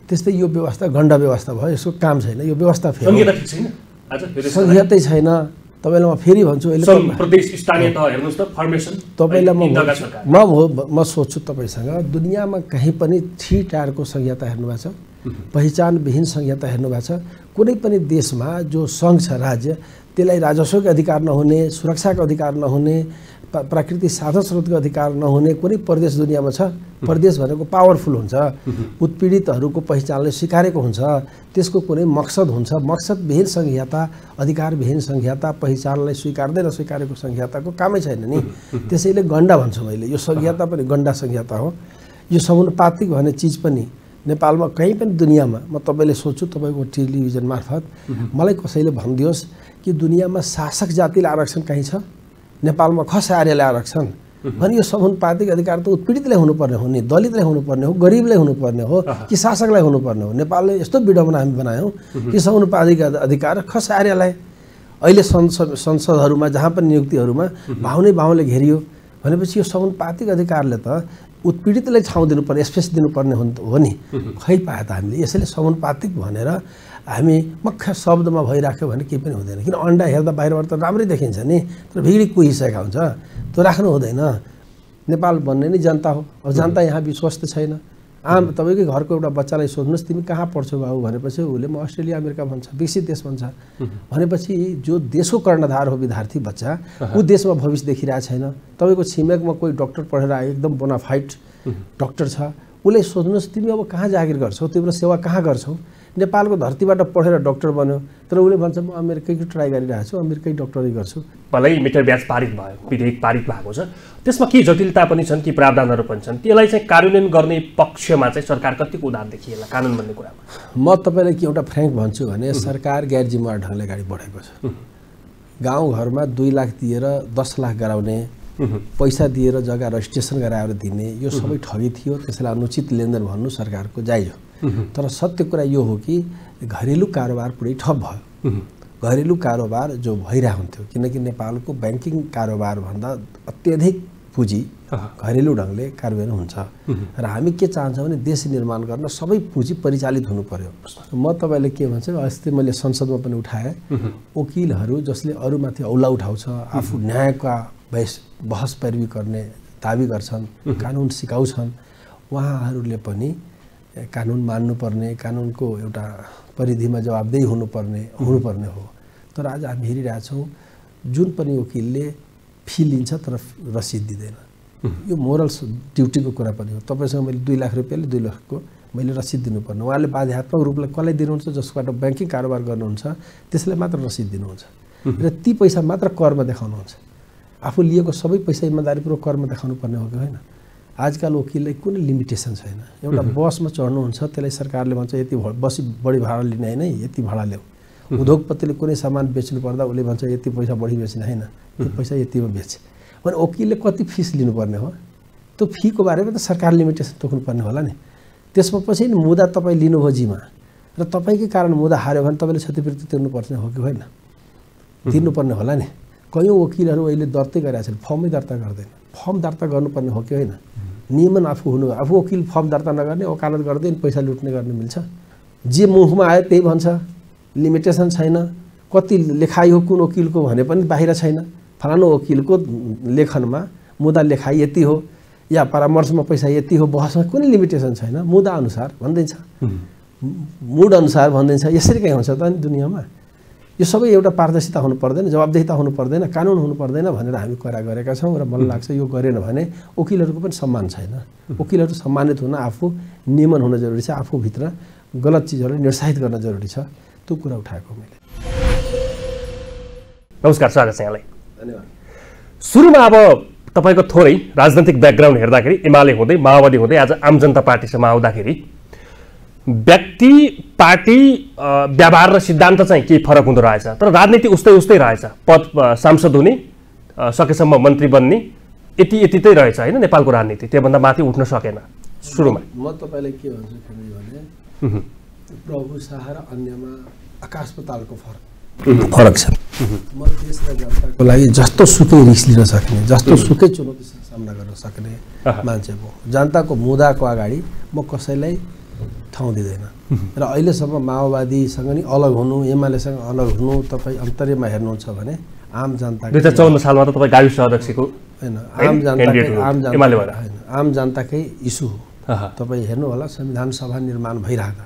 त्यस्तै यो व्यवस्था गण्डा व्यवस्था भयो, यसको काम छैन, यो व्यवस्था फेरि संहिता ठिक छैन, आज फेरि संहितै छैन। तपाईँलाई म फेरि भन्छु अहिले प्रदेश स्थानीय तह हेर्नुहोस् त फर्मेसन तपाईँलाई म सोध्छु तपाईँसँग दुनियाँमा कहीँ पनि 3 टायरको संहिता हेर्नुभएको छ, पहिचानविहीन संहिता हेर्नुभएको छ? कुनै पनि देशमा जो सङ्घ छ राज्य त्यसलाई राजस्वको अधिकार नहुने, सुरक्षाको अधिकार नहुने, प्राकृतिक साधन स्रोतको अधिकार नहुने कुनै प्रदेश दुनियाँमा छ? प्रदेश भनेको पावरफुल हुन्छ, उत्पीडितहरूको पहिचानले स्वीकारेको हुन्छ, त्यसको कुनै मकसद हुन्छ। मकसदविहीन संहिता, अधिकारविहीन संहिता, पहिचानलाई स्वीकार्दै नस्वीकारेको संहिताको कामै छैन नि। त्यसैले गण्डा भन्छु मैले, यो संहिता पनि गण्डा संहिता हो। यो समानुपातिक भन्ने चिज पनि नेपालमा कहीँ पनि दुनियाँमा म तपाईँले सोध्छु तपाईँको टेलिभिजन मार्फत मलाई कसैले भनिदियोस् कि दुनियाँमा शासक जातिलाई आरक्षण कहीँ छ? नेपालमा खस आर्यलाई आरक्षण भने यो समानुपातिक अधिकार त उत्पीडितलाई हुनुपर्ने हो नि, दलितलाई हुनुपर्ने हो, गरिबलाई हुनुपर्ने हो कि शासकलाई हुनुपर्ने हो? नेपालले यस्तो विडम्बना हामी बनायौँ कि समानुपातिक अधिकार खस आर्यलाई। अहिले संसदहरूमा जहाँ पनि नियुक्तिहरूमा भाउले घेरियो भनेपछि यो समानुपातिक अधिकारले त उत्पीडितलाई ठाउँ दिनुपर्ने, स्पेस दिनुपर्ने हो नि, खै पाए त हामीले। यसैले समानुपातिक भनेर हामी मक्ख शब्दमा भइराख्यो भने केही पनि हुँदैन। किन अन्डा हेर्दा बाहिरबाट त राम्रै देखिन्छ नि, तर भिडी कुहिसकेका हुन्छ, त्यो राख्नु हुँदैन। नेपाल भन्ने नै जनता हो, अब जनता यहाँ विश्वस्त छैन। तपाईँकै घरको एउटा बच्चालाई सोध्नुहोस् तिमी कहाँ पढ्छौ बाबु भनेपछि उसले म अस्ट्रेलिया अमेरिका भन्छ, विकसित देश भन्छ। भनेपछि जो देशको कर्णधार हो विद्यार्थी बच्चा, ऊ देशमा भविष्य देखिरहेको छैन। तपाईँको छिमेकमा कोही डक्टर पढेर आयो, एकदम बोनाफाइड डक्टर छ, उसले सोध्नुहोस् तिमी अब कहाँ जागिर गर्छौ, तिम्रो सेवा कहाँ गर्छौ? नेपालको धरतीबाट पढेर डक्टर बन्यो, तर उसले भन्छ म अमेरिकैको ट्राई गरिरहेको छु, अमेरिकै डक्टरै गर्छु। भलै मिटर ब्याज पारित भयो, विधेयक पारित भएको छ, त्यसमा के जटिलता पनि छन् कि प्रावधानहरू पनि छन्? त्यसलाई चाहिँ कार्यान्वयन गर्ने पक्षमा चाहिँ सरकार कतिको उदार देखिएला कानुन भन्ने कुरामा? म तपाईँलाई के एउटा फ्र्याङ्क भन्छु भने सरकार गैर जिम्मेवार ढङ्गले अगाडि बढेको छ। गाउँघरमा 2 लाख दिएर 10 लाख गराउने, पैसा दिएर जग्गा रजिस्ट्रेसन गराएर दिने, यो सबै ठगी थियो। त्यसलाई अनुचित लेनदेन भन्नु सरकारको जायज हो। तर सत्य कुरा यो हो कि घरेलु कारोबार पुरै ठप भयो। घरेलु कारोबार जो भइरहेको हुन्थ्यो, किनकि नेपालको ब्याङ्किङ कारोबार भन्दा अत्यधिक पुँजी घरेलु ढङ्गले कार्यान्वयन हुन्छ। र हामी के चाहन्छौँ भने देश निर्माण गर्न सबै पुँजी परिचालित हुनु पर्यो। म तपाईँले के भन्छ, अस्ति मैले संसदमा पनि उठाएँ, वकिलहरू जसले अरूमाथि औला उठाउँछ, आफू न्यायका बहस पैरवी गर्ने दाबी गर्छन्, कानुन सिकाउँछन्, उहाँहरूले पनि कानुन मान्नुपर्ने, कानुनको एउटा परिधिमा जवाबदेही हुनुपर्ने हो। तर आज हामी हेरिरहेछौँ जुन पनि वकिलले फी लिन्छ तर रसिद दिँदैन। यो मोरल ड्युटीको कुरा पनि हो। तपाईँसँग मैले 2 लाख रुपियाँले 2 लाखको मैले रसिद दिनुपर्ने, उहाँले बाध्यात्मक रूपले कसलाई दिनुहुन्छ? जसबाट ब्याङ्किङ कारोबार गर्नुहुन्छ त्यसलाई मात्र रसिद दिनुहुन्छ र ती पैसा मात्र करमा देखाउनुहुन्छ। आफू लिएको सबै पैसा इमानदारीपूर्वक करमा देखाउनु पर्ने हो कि होइन? आजकल वकिललाई कुनै लिमिटेसन छैन। एउटा बसमा चढ्नुहुन्छ त्यसलाई सरकारले भन्छ यति बसी बढी भाडा लिने होइन, यति भाडा ल्याऊ। उद्योगपतिले कुनै सामान बेच्नु पर्दा उसले भन्छ यति पैसा बढी बेच्ने होइन, त्यो पैसा यतिमा बेच। भने वकिलले कति फिस लिनुपर्ने हो? त्यो फीको बारेमा त सरकार लिमिटेसन तोक्नुपर्ने होला नि। त्यसमा पछि मुद्दा तपाईँ लिनुभयो जिम्मा र तपाईँकै कारण मुद्दा हार्यो भने तपाईँले क्षतिपूर्ति तिर्नुपर्ने हो कि होइन? तिर्नुपर्ने होला नि। कयौँ वकिलहरू अहिले दर्तै गरिरहेको छन्, फर्मै दर्ता गर्दैन। फर्म दर्ता गर्नुपर्ने हो कि होइन? नियमन आफू वकिल फर्म दर्ता नगर्ने, वकालत गर्दै पैसा लुट्ने गर्ने मिल्छ? जे मुखमा आयो त्यही भन्छ, लिमिटेसन छैन। कति लेखाइ हो कुन वकिलको भने पनि बाहिर छैन। फलानु वकिलको लेखनमा मुद्दा लेखाइ यति हो या परामर्शमा पैसा यति हो, बहसमा कुनै लिमिटेसन छैन। मुद्दा अनुसार भनिदिन्छ, मुड अनुसार भनिदिन्छ। यसरी कहीँ हुन्छ त नि दुनियाँमा? यो सबै एउटा पारदर्शिता हुनु पर्दैन, जवाबदेहिता हुनु पर्दैन, कानुन हुनु पर्दैन भनेर हामी कुरा गरेका छौँ। र मलाई लाग्छ यो गरेन भने वकिलहरूको पनि सम्मान छैन। वकिलहरू सम्मानित हुन आफू नियमन हुन जरुरी छ, आफूभित्र गलत चिजहरूलाई निरुत्साहित गर्न जरुरी छ। त्यो कुरा उठाएको मैले। नमस्कार, स्वागत छ यहाँलाई। धन्यवाद। सुरुमा अब तपाईँको थोरै राजनैतिक ब्याकग्राउन्ड हेर्दाखेरि एमाले हुँदै माओवादी हुँदै आज आम जनता पार्टीसम्म आउँदाखेरि व्यक्ति, पार्टी, व्यवहार र सिद्धान्त चाहिँ केही फरक हुँदो रहेछ, तर राजनीति उस्तै रहेछ। पद सांसद हुने, सकेसम्म मन्त्री बन्ने, यति रहेछ होइन नेपालको राजनीति। त्योभन्दा माथि उठ्न सकेन सुरुमा। म तपाईँलाई के भन्छु भने प्रभु शाह र अन्यमा आकाश पातालको फरक छ। म देश र जनताको लागि जस्तो सुकै रिस्क लिन सक्ने, जस्तो सुकै चुनौतीसँग सामना गर्न सक्ने मान्छे हो। जनताको मुद्दाको अगाडि म कसैलाई ठाउँ दिँदैन र अहिलेसम्म माओवादीसँग नि अलग हुनु एमालेसँग अलग हुनु तपाईँ अन्तर्यमा हेर्नुहुन्छ भने आम जनता 2054 सालमा त तपाईँ गाविस अध्यक्षको होइन आम जनताकै इस्यु हो तपाईँ हेर्नु होला संविधान सभा निर्माण भइरहेका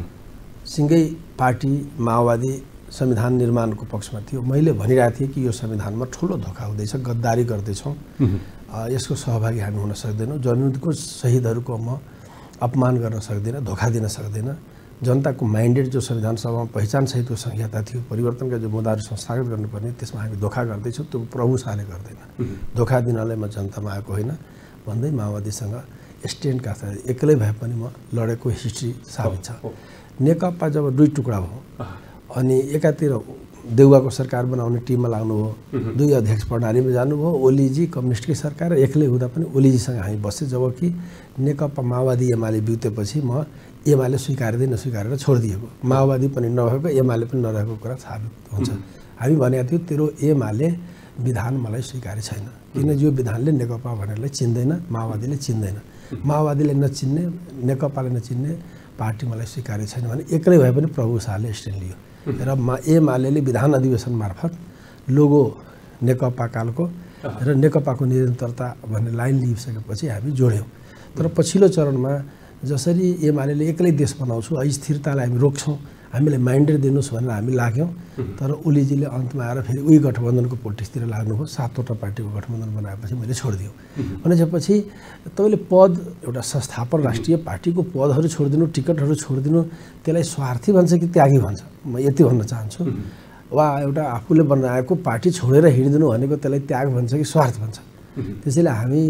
सिंगै पार्टी माओवादी संविधान निर्माणको पक्षमा थियो मैले भनिरहेको थिएँ कि यो संविधानमा ठुलो धोका हुँदैछ गद्दारी गर्दैछौँ यसको सहभागी हामी हुन सक्दैनौँ जनयुद्धको शहीदहरूको म अपमान गर्न सक्दैन धोका दिन सक्दैन जनताको माइन्डेड जो संविधान सभामा पहिचान सहितको संहिता थियो परिवर्तनका जो मुद्दाहरू संस्थागत गर्नुपर्ने त्यसमा हामी धोका गर्दैछौँ त्यो प्रभुशाले गर्दैन धोका दिनलाई म जनतामा आएको होइन भन्दै माओवादीसँग स्ट्यान्डका साथ एक्लै भए पनि म लडेको हिस्ट्री साबित छ नेकपा जब दुई टुक्रा भयो अनि एकातिर देउवाको सरकार बनाउने टिममा लाग्नुभयो दुई अध्यक्ष प्रणालीमा जानुभयो ओलीजी कम्युनिस्टकै सरकार एक्लै हुँदा पनि ओलीजीसँग हामी बसेँ जबकि नेकपा माओवादी एमाले बिउतेपछि म एमाले स्वीकार्दै नस्वीकारेर छोडिदिएको माओवादी पनि नभएको एमाले पनि नरहेको कुरा साबित हुन्छ हामी भनेको थियौँ तेरो एमाले विधान मलाई स्वीकार्य छैन किन यो विधानले नेकपा भनेरलाई चिन्दैन माओवादीले चिन्दैन माओवादीले नचिन्ने नेकपाले नचिन्ने पार्टी मलाई स्वीकार्य छैन भने एक्लै भए पनि प्रभु शाहले स्ट्यान्ड लियो र एमाले विधान अधिवेशन मार्फत लोगो नेकपा कालको र नेकपाको निरन्तरता भन्ने लाइन लिइसकेपछि हामी जोड्यौँ तर पछिल्लो चरणमा जसरी एमाले एक्लै देश बनाउँछु अस्थिरतालाई हामी रोक्छौँ हामीलाई माइन्डेड दिनुहोस् भनेर हामी लाग्यौँ तर ओलीजीले अन्तमा आएर फेरि उही गठबन्धनको पोलिटिक्सतिर लाग्नुभयो 7वटा पार्टीको गठबन्धन बनाएपछि मैले छोडिदिएँ भनेपछि तपाईँले पद एउटा संस्थापन राष्ट्रिय पार्टीको पदहरू छोडिदिनु टिकटहरू छोडिदिनु त्यसलाई स्वार्थी भन्छ कि त्यागी भन्छ म यति भन्न चाहन्छु वा एउटा आफूले बनाएको पार्टी छोडेर हिँडिदिनु भनेको त्यसलाई त्याग भन्छ कि स्वार्थ भन्छ त्यसैले हामी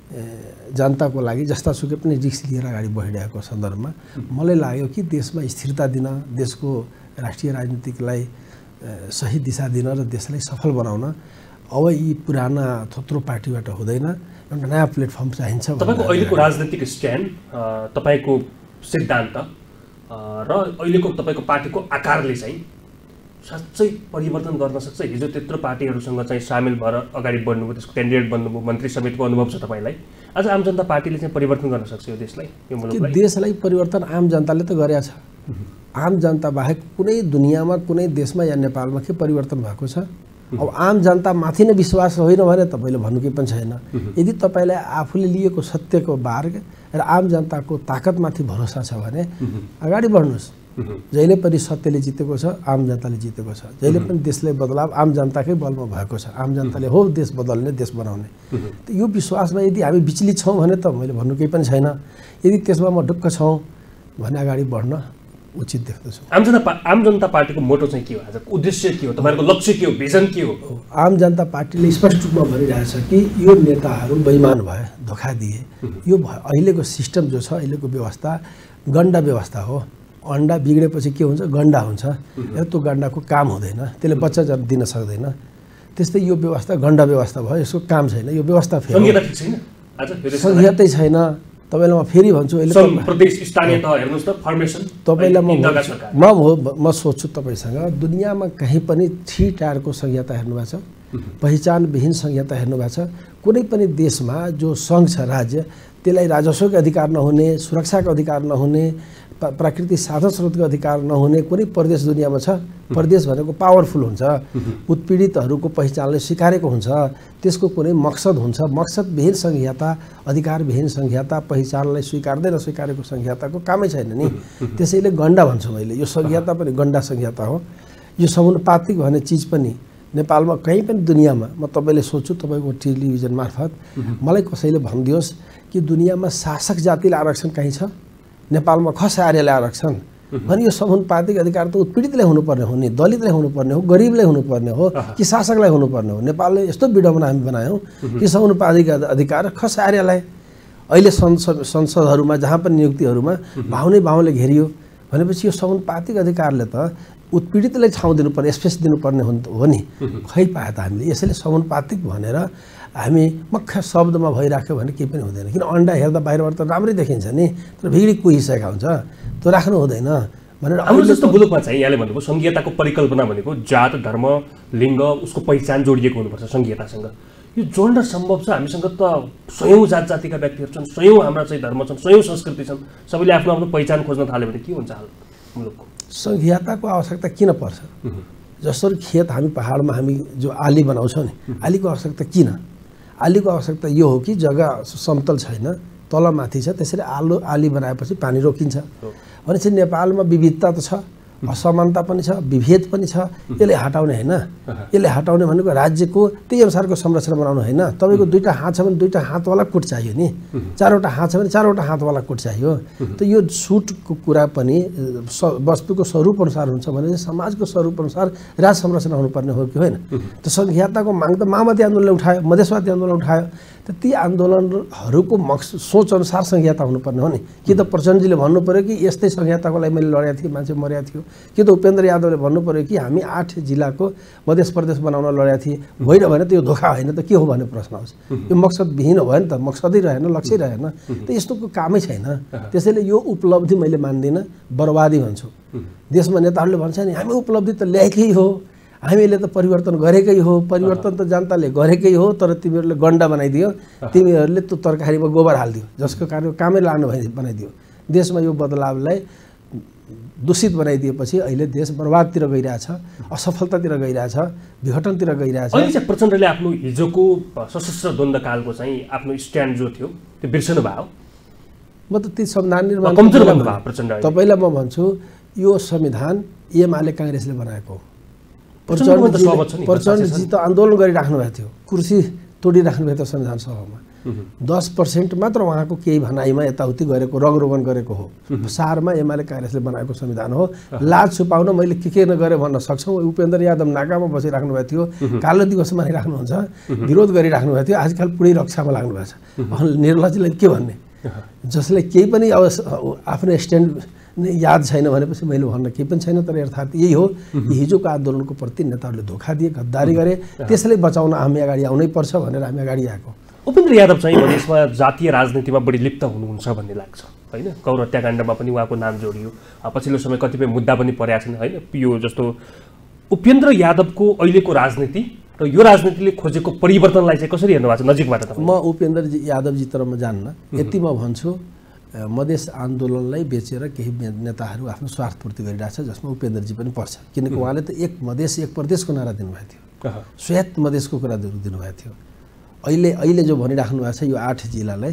जनताको लागि जस्तासुकै पनि रिस्क लिएर अगाडि बढिरहेको सन्दर्भमा मलाई लाग्यो कि देशमा स्थिरता दिन देशको राष्ट्रिय राजनीतिलाई सही दिशा दिन र देशलाई सफल बनाउन अब यी पुराना थोत्रो पार्टीबाट हुँदैन एउटा नयाँ प्लेटफर्म चाहिन्छ तपाईँको अहिलेको राजनीतिक स्ट्यान्ड तपाईँको सिद्धान्त र अहिलेको तपाईँको पार्टीको आकारले चाहिँ साँच्चै परिवर्तन गर्न सक्छ हिजो त्यत्रो पार्टीहरूसँग चाहिँ सामेल भएर अगाडि बढ्नुभयो त्यसको क्यान्डिडेट बन्नुभयो मन्त्री समेतको अनुभव छ तपाईँलाई आज आम जनता पार्टीले चाहिँ परिवर्तन गर्न सक्छ यो देशलाई यो मुलुकलाई देशलाई परिवर्तन आम जनताले त गरेछ आम जनता बाहेक कुनै दुनियाँमा कुनै देशमा या नेपालमा के परिवर्तन भएको छ अब आम जनता माथि नै विश्वास होइन भने तपाईँले भन्नु केही पनि छैन यदि तपाईँलाई आफूले लिएको सत्यको मार्ग र आम जनताको ताकतमाथि भरोसा छ भने अगाडि बढ्नुहोस् जहिले पनि सत्यले जितेको छ आम जनताले जितेको छ जहिले पनि देशलाई बदलाव आम जनताकै बलमा भएको छ आम जनताले हो देश बदल्ने देश बनाउने यो विश्वासमा यदि हामी विचलित छौँ भने त मैले भन्नु केही पनि छैन यदि त्यसमा म ढुक्क छौँ भने अगाडि बढ्न उचित देख्दछु आम जनता पार्टीको मोटो चाहिँ के हो आज उद्देश्य के हो तपाईँको लक्ष्य के हो भिजन के हो आम जनता पार्टीले स्पष्ट रूपमा भनिरहेछ कि यो नेताहरू बेइमान भए धोका दिए यो अहिलेको सिस्टम जो छ अहिलेको व्यवस्था गण्डा व्यवस्था हो अन्डा बिग्रेपछि के हुन्छ गण्डा हुन्छ र त्यो गण्डाको काम हुँदैन त्यसले बच्चा दिन सक्दैन त्यस्तै यो व्यवस्था गण्डा व्यवस्था भयो यसको काम छैन यो व्यवस्था संहितै छैन तपाईँलाई म फेरि भन्छु तपाईँलाई म सोध्छु तपाईँसँग दुनियाँमा कहीँ पनि 3 टायरको संहिता हेर्नुभएको छ पहिचानविहीन संहिता हेर्नुभएको छ कुनै पनि देशमा जो सङ्घ छ राज्य त्यसलाई राजस्वको अधिकार नहुने सुरक्षाको अधिकार नहुने प्राकृतिक साधन स्रोतको अधिकार नहुने कुनै प्रदेश दुनियाँमा छ प्रदेश भनेको पावरफुल हुन्छ उत्पीडितहरूको पहिचानलाई स्वीकारेको हुन्छ त्यसको कुनै मकसद हुन्छ मकसदविहीन संहिता अधिकारविहीन संहिता पहिचानलाई स्वीकार्दै नस्वीकारेको संहिताको कामै छैन नि त्यसैले गण्डा भन्छु मैले यो संहिता पनि गण्डा संहिता हो यो समानुपातिक भन्ने चिज पनि नेपालमा कहीँ पनि दुनियाँमा म तपाईँले सोध्छु तपाईँको टेलिभिजन मार्फत मलाई कसैले भनिदियोस् कि दुनियाँमा शासक जातिलाई आरक्षण कहीँ छ नेपालमा खस आर्यलाई आरक्षण भने यो समानुपातिक अधिकार त उत्पीडितलाई हुनुपर्ने हो नि दलितलाई हुनुपर्ने हो गरिबलाई हुनुपर्ने हो कि शासकलाई हुनुपर्ने हो नेपालले यस्तो विडम्बना हामी बनायौँ कि समानुपातिक अधिकार खस आर्यलाई अहिले संसदहरूमा जहाँ पनि नियुक्तिहरूमा भाउले घेरियो भनेपछि यो समानुपातिक अधिकारले त उत्पीडितलाई ठाउँ दिनुपर्ने स्पेस दिनुपर्ने हो नि खै पाए त हामीले यसैले समानुपातिक भनेर हामी मुख्य शब्दमा भइराख्यो भने केही पनि हुँदैन किन अन्डा हेर्दा बाहिरबाट त राम्रै देखिन्छ नि तर भिडी कुहिसकेका हुन्छ त्यो राख्नु हुँदैन भनेर हाम्रो जस्तो मुलुकमा चाहिँ यहाँले भनेको संहिताको परिकल्पना भनेको जात धर्म लिङ्ग उसको पहिचान जोडिएको हुनुपर्छ संहितासँग यो जोड्न सम्भव छ? हामीसँग त सयौँ जातजातिका व्यक्तिहरू छन्, सयौँ हाम्रा चाहिँ धर्म छन्, सयौँ संस्कृति छन्, सबैले आफ्नो आफ्नो पहिचान खोज्न थाल्यो भने के हुन्छ हाल मुलुकको? सङ्घीयताको आवश्यकता किन पर्छ? जसरी खेत हामी पहाडमा हामी जो आली बनाउँछौँ नि, आलीको आवश्यकता किन? आलीको आवश्यकता यो हो कि जग्गा समतल छैन, तल माथि छ, त्यसरी आली बनाएपछि पानी रोकिन्छ। भनेपछि नेपालमा विविधता त छ, असमानता पनि छ, विभेद पनि छ, यसले हटाउने होइन। यसले हटाउने भनेको राज्यको त्यही अनुसारको संरचना बनाउनु होइन। तपाईँको दुईवटा हात छ भने दुईवटा हातवाला कुट चाहियो नि, चारवटा हात छ भने चारवटा हातवाला कुट चाहियो। त यो छुटको कुरा पनि वस्तुको स्वरूप अनुसार हुन्छ भने समाजको स्वरूप अनुसार राज संरचना हुनुपर्ने हो कि होइन? त सङ्घीयताको माग त माओवादी आन्दोलनले उठायो, मधेसवादी आन्दोलन उठायो। त ती आन्दोलनहरूको सोच अनुसार सङ्घीयता हुनुपर्ने हो नि। कि त प्रचण्डजीले भन्नु पऱ्यो कि यस्तै सङ्घीयताको लागि मैले लडेको थिएँ, मान्छे मरेको थियो, कि त उपेन्द्र यादवले भन्नु पऱ्यो कि हामी 8 जिल्लाको मधेस प्रदेश बनाउन लडेका थिए। होइन भने त यो धोका होइन त के हो भन्ने प्रश्न आउँछ। यो मकसदविहीन भयो नि त, मकसदै रहेन, लक्ष्य रहेन, त यस्तोको कामै छैन। त्यसैले यो उपलब्धि मैले मान्दिनँ, बर्बादी भन्छु। देशमा नेताहरूले भन्छ नि हामी उपलब्धि त ल्याएकै हो, हामीले त परिवर्तन गरेकै हो, परिवर्तन त जनताले गरेकै हो, तर तिमीहरूले गन्डा बनाइदियो, तिमीहरूले त्यो तरकारीमा गोबर हालिदियो, जसको कारण कामै लानु बनाइदियो। देशमा यो बदलावलाई दूषित बनाइदिएपछि अहिले देश बर्बादतिर गइरहेछ, असफलतातिर गइरहेछ, विघटनतिर गइरहेछ। अहिले चाहिँ प्रचण्डले आफ्नो हिजोको सशस्त्र द्वन्द्वकालको चाहिँ आफ्नो स्ट्यान्ड जो थियो त्यो बिर्सनु भयो। म त ती संविधान निर्माण तपाईँलाई म भन्छु यो संविधान एमाले काङ्ग्रेसले बनाएको हो। प्रचण्डजी त आन्दोलन गरिराख्नु भएको थियो, कुर्सी तोडिराख्नु भएको थियो संविधान सभामा। 10% मात्र उहाँको केही भनाइमा यताउति गरेको रगरोगन गरेको हो। सारमा एमाले काङ्ग्रेसले बनाएको संविधान हो। लाज छुपाउन मैले के नगरे भन्न सक्छौँ। उपेन्द्र यादव नाकामा बसिराख्नु भएको थियो, कालो दिवस मानिराख्नुहुन्छ, विरोध गरिराख्नु भएको थियो, आजकल पुरै रक्षामा लाग्नु भएको छ। निर्लजलाई के भन्ने? जसले केही पनि आफ्नो स्ट्यान्ड याद छैन भनेपछि मैले भन्न केही पनि छैन। तर अर्थात् यही हो, हिजोको आन्दोलनको प्रति नेताहरूले धोका दिए, गद्दारी गरे, त्यसलाई बचाउन हामी अगाडि आउनै पर्छ भनेर हामी अगाडि आएको। उपेन्द्र यादव चाहिँ मधेसमा जातीय राजनीतिमा बढी लिप्त हुनुहुन्छ भन्ने लाग्छ होइन? गौर हत्याकाण्डमा पनि उहाँको नाम जोडियो, पछिल्लो समय कतिपय मुद्दा पनि परेका छन् होइन? यो जस्तो उपेन्द्र यादवको अहिलेको राजनीति र यो राजनीतिले खोजेको परिवर्तनलाई चाहिँ कसरी हेर्नु भएको छ नजिकबाट? म उपेन्द्र यादवजी तर्फ जान्न, यति म भन्छु मधेस आन्दोलनलाई बेचेर केही नेताहरू आफ्नो स्वार्थपूर्ति गरिरहेछ, जसमा उपेन्द्रजी पनि पर्छ। किनकि उहाँले त एक मधेस एक प्रदेशको नारा दिनुभएको थियो, स्वयं मधेसको कुरा दिनुभएको थियो। अहिले जो भनिराख्नु भएको छ यो 8 जिल्लालाई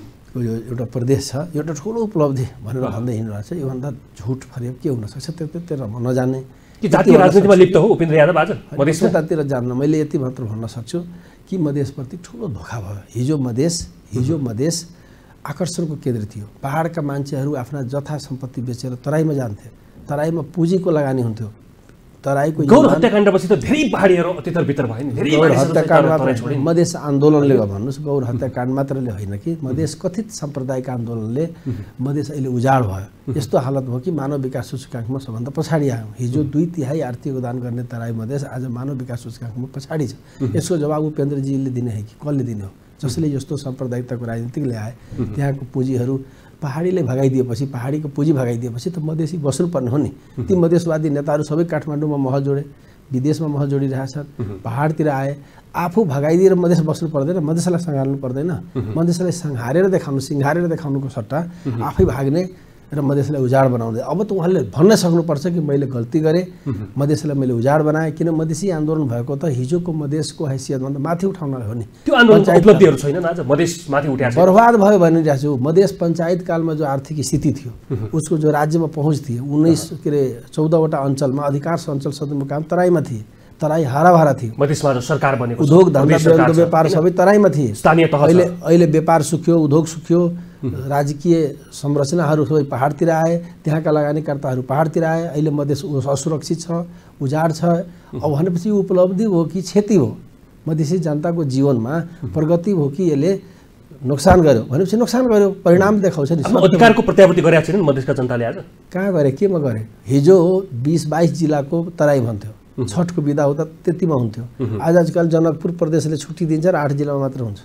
यो एउटा प्रदेश छ, एउटा ठुलो उपलब्धि भनेर भन्दै हिँड्नुभएको छ। योभन्दा झुट फरेब के हुनसक्छ? त्यो नजान्ने कि जातीय राजनीतिमा लिप्त हो उपेन्द्र यादव आज मधेसतातिर जान्न। मैले यति मात्र भन्न सक्छु कि मधेसप्रति ठुलो धोका भयो। हिजो मधेस आकर्षणको केन्द्र थियो। पहाडका मान्छेहरू आफ्ना जथा सम्पत्ति बेचेर तराईमा जान्थे, तराईमा पुँजीको लगानी हुन्थ्यो। तराईको गौर हत्याकाण्डपछि त धेरै पहाडीहरू अतितर भित्र भए नि। धेरै गौर हत्याकाण्ड मात्र मधेस आन्दोलनले भन्नुहोस्, गौर हत्याकाण्ड मात्रले होइन कि मधेस कथित साम्प्रदायिक आन्दोलनले मधेस अहिले उजाड भयो। यस्तो हालत भयो कि मानव विकास सूचकाङ्कमा सबभन्दा पछाडि आयो। हिजो 2/3 आर्थिक योगदान गर्ने तराई मधेस आज मानव विकास सूचकाङ्कमा पछाडि छ। यसको जवाब उपेन्द्रजीले दिने है कि कसले दिने हो? जसले यस्तो साम्प्रदायिकताको राजनीतिक ल्याए, त्यहाँको पुँजीहरू पहाडीले भगाइदिएपछि, पहाडीको पुँजी भगाइदिएपछि त मधेसी बस्नुपर्ने हो नि। ती मधेसवादी नेताहरू सबै काठमाडौँमा महल जोडे, विदेशमा महल जोडिरहेछन्, पहाडतिर आए, आफू भगाइदिएर मधेस बस्नु पर्दैन, मधेसलाई सँगाल्नु पर्दैन। मधेसलाई सिँगारेर देखाउनुको सट्टा आफै भाग्ने र मधेसलाई उजाड बनाउँदै। अब त उहाँले भन्न सक्नुपर्छ कि मैले गल्ती गरेँ, मधेसलाई मैले उजाड बनाएँ। किन मधेसी आन्दोलन भएको त हिजोको मधेसको हैसियतभन्दा माथि उठाउनलाई हो नि। त्यो आन्दोलनको उपलब्धिहरू छैन आज मधेस माथि उठ्या छ, बर्बाद भयो भनिरहेको छु। मधेस पञ्चायत कालमा जो आर्थिक स्थिति थियो, उसको जो राज्यमा पहुँच थियो, 14वटा अञ्चलमा अधिकार अञ्चल सदरमुकाम तराईमा थिए। तराई हराभरा थियो। मधेसमा सरकार बनेको उद्योग धन्दा व्यापार सबै तराईमा थिए। स्थानीय तह अहिले व्यापार सुक्यो, उद्योग सुक्यो, राजकीय संरचनाहरू सबै पहाडतिर आए, त्यहाँका लगानीकर्ताहरू पहाडतिर आए। अहिले मधेस असुरक्षित छ, उजाड छ। अब भनेपछि उपलब्धि हो कि क्षति हो? मधेसी जनताको जीवनमा प्रगति हो कि यसले नोक्सान गर्यो? भनेपछि नोक्सान गर्यो, परिणाम देखाउँछ नि। अधिकारको प्रत्याभूति गरेका छैनन् मधेसका जनताले आज? कहाँ गरे, केमा गरे? हिजो 20-22 जिल्लाको तराई भन्थ्यो, छठको बिदा हुँदा त्यतिमा हुन्थ्यो। आजकल जनकपुर प्रदेशले छुट्टी दिन्छ र 8 जिल्लामा मात्र हुन्छ।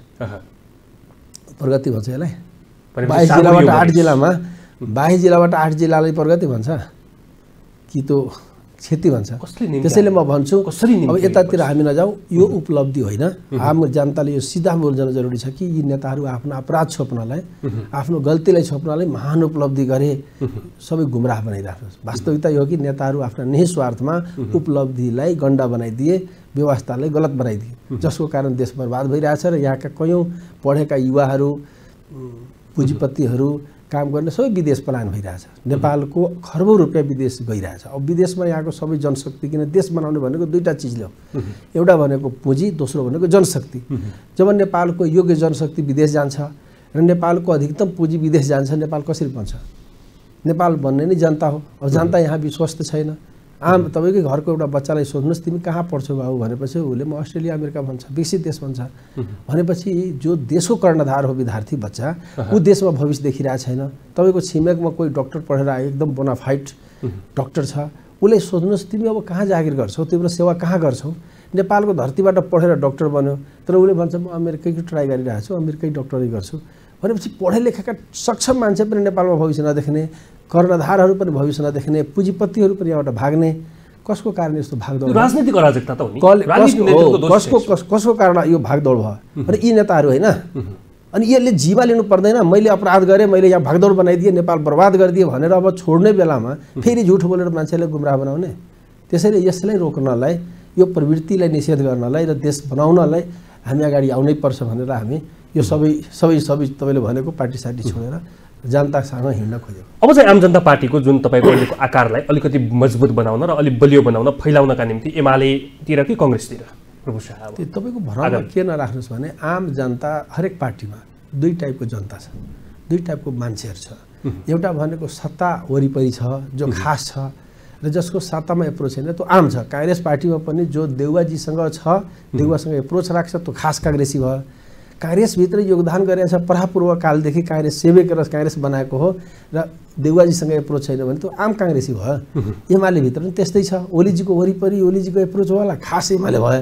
प्रगति भन्छ यसलाई? 22 जिल्लाबाट 8 जिल्लामा 22 जिल्लाबाट 8 जिल्लालाई प्रगति भन्छ कि? त्यो क्षति भन्छ। कसले निम्ति त्यसैले म भन्छु कसरी निम्ति अब यतातिर हामी नजाउँ, यो उपलब्धि होइन। आम जनताले यो सिधा बोल्न जरुरी छ कि यी नेताहरू आफ्नो अपराध छोप्नलाई, आफ्नो गल्तीलाई छोप्नलाई महान उपलब्धि गरे, सबै गुमराह बनाइराख्नुहोस्। वास्तविकता यो हो कि नेताहरू आफ्ना निस्वार्थमा उपलब्धिलाई गण्डा बनाइदिए, व्यवस्थालाई गलत बनाइदिए, जसको कारण देश बर्बाद भइरहेछ र यहाँका कयौँ पढेका युवाहरू, पुँजीपतिहरू काम गर्ने सबै विदेश पलायन भइरहेछ। नेपालको खरबौँ रुपियाँ विदेश गइरहेछ। अब विदेशमा यहाँको सबै जनशक्ति, किन देश बनाउने भनेको दुईटा चिजले हो, एउटा भनेको पुँजी, दोस्रो भनेको जनशक्ति। जब नेपालको योग्य जनशक्ति विदेश जान्छ र नेपालको अधिकतम पुँजी विदेश जान्छ, नेपाल कसरी बन्छ? नेपाल बन्ने नै जनता हो। अब जनता यहाँ विश्वस्त छैन। आम तपाईँकै घरको एउटा बच्चालाई सोध्नुहोस्, तिमी कहाँ पढ्छौ बाबु भनेपछि उसले म अस्ट्रेलिया अमेरिका भन्छ, विकसित देश भन्छ। भनेपछि जो देशको कर्णधार हो विद्यार्थी बच्चा, ऊ देशमा भविष्य देखिरहेको छैन। तपाईँको छिमेकमा कोही डक्टर पढेर आयो, एकदम बोनाफाइड डक्टर छ, उसले सोध्नुहोस् तिमी अब कहाँ जागिर गर्छौ, तिम्रो सेवा कहाँ गर्छौ? नेपालको धरतीबाट पढेर डक्टर बन्यो, तर उसले भन्छ म अमेरिकैको ट्राई गरिरहेको छु, अमेरिकै डक्टरै गर्छु। भनेपछि पढे लेखेका सक्षम मान्छे पनि नेपालमा भविष्य नदेख्ने, कर्णधारहरू पनि भविष्य नदेख्ने, पुँजीपतिहरू पनि यहाँबाट भाग्ने, कसको कारण यस्तो भागदौड? राजनीतिक अराजकता त हो नि। कसको कारण यो भागदौड भयो? अनि यी नेताहरू होइन। अनि यसले जिम्मा लिनु पर्दैन, मैले अपराध गरेँ, मैले यहाँ भागदौड बनाइदिएँ, नेपाल बर्बाद गरिदिएँ भनेर अब छोड्ने बेलामा फेरि झुठ बोलेर मान्छेलाई गुमराह बनाउने। त्यसैले यसलाई रोक्नलाई, यो प्रवृत्तिलाई निषेध गर्नलाई र देश बनाउनलाई हामी अगाडि आउनै पर्छ भनेर हामी यो सबै तपाईँले भनेको पार्टी सार्टी छोडेर जनतासँग हिँड्न खोजेको। अब चाहिँ आम जनता पार्टीको जुन तपाईँको अहिलेको आकारलाई अलिकति मजबुत बनाउन र अलिक बलियो बनाउन, फैलाउनका निम्ति एमालेतिर कि कङ्ग्रेसतिर? तपाईँको भरमा के नराख्नुहोस् भने आम जनता हरेक पार्टीमा दुई टाइपको जनता छ, दुई टाइपको मान्छेहरू छ। एउटा भनेको सत्ता वरिपरि छ, जो खास छ र जसको सत्तामा एप्रोच छैन, त्यो आम छ। काङ्ग्रेस पार्टीमा पनि जो देउवाजीसँग छ, देउवासँग एप्रोच राख्छ, त्यो खास काङ्ग्रेसी भयो। काङ्ग्रेसभित्र योगदान गरेको छ, परापूर्व कालदेखि काङ्ग्रेस सेवेक र काङ्ग्रेस बनाएको हो र देउवाजीसँग एप्रोच छैन भने त्यो आम काङ्ग्रेसी भयो। एमालेभित्र पनि त्यस्तै छ। ओलीजीको वरिपरि ओलीजीको एप्रोच होला, खास एमाले भयो,